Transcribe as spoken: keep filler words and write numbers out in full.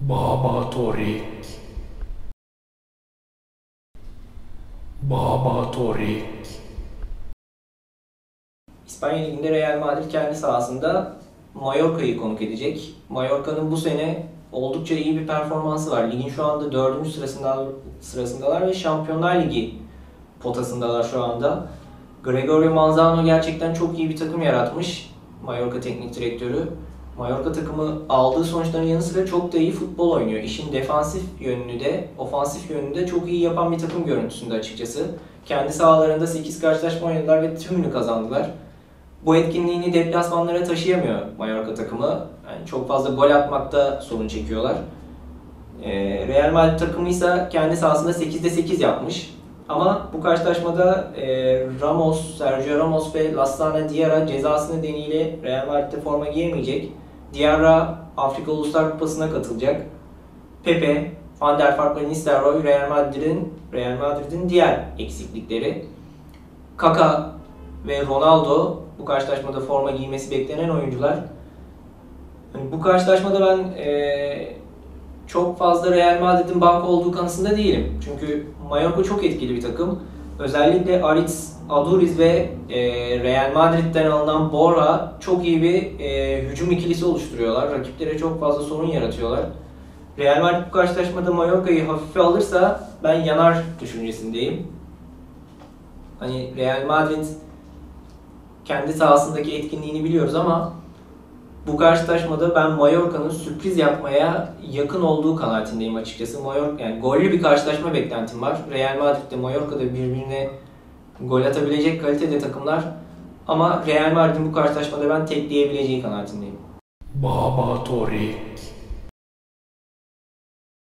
Babatorik. Babatorik. İspanya Ligi'nde Real Madrid kendi sahasında Mallorca'yı konuk edecek. Mallorca'nın bu sene oldukça iyi bir performansı var. Ligin şu anda dördüncü sırasında, sırasındalar ve Şampiyonlar Ligi potasındalar şu anda. Gregorio Manzano gerçekten çok iyi bir takım yaratmış. Mallorca teknik direktörü. Mallorca takımı aldığı sonuçların yanı sıra çok da iyi futbol oynuyor. İşin defansif yönünü de, ofansif yönünü de çok iyi yapan bir takım görüntüsünde açıkçası. Kendi sahalarında sekiz karşılaşma oynadılar ve tümünü kazandılar. Bu etkinliğini deplasmanlara taşıyamıyor Mallorca takımı. Yani çok fazla gol atmakta sorun çekiyorlar. Ee, Real Madrid takımı ise kendi sahasında sekizde sekiz yapmış. Ama bu karşılaşmada e, Ramos, Sergio Ramos ve Lassana Diarra cezası nedeniyle Real Madrid'de forma giyemeyecek. Diarra Afrika Uluslar Kupası'na katılacak. Pepe, Van der Vaart ve Nistelrooy Real Madrid'in Real Madrid'in diğer eksiklikleri. Kaka ve Ronaldo bu karşılaşmada forma giymesi beklenen oyuncular. Yani bu karşılaşmada ben e, çok fazla Real Madrid'in banko olduğu kanısında değilim. Çünkü Mallorca çok etkili bir takım. Özellikle Aritz, Aduriz ve e, Real Madrid'den alınan Borja çok iyi bir e, hücum ikilisi oluşturuyorlar. Rakiplere çok fazla sorun yaratıyorlar. Real Madrid bu karşılaşmada Mallorca'yı hafife alırsa ben yanar düşüncesindeyim. Hani Real Madrid kendi sahasındaki etkinliğini biliyoruz ama bu karşılaşmada ben Mallorca'nın sürpriz yapmaya yakın olduğu kanaatindeyim açıkçası. Mallorca, yani gollü bir karşılaşma beklentim var. Real Madrid ile Mallorca'da birbirine gol atabilecek kalitede takımlar. Ama Real Madrid'in bu karşılaşmada ben tekleyebileceği kanaatindeyim. Babatorik.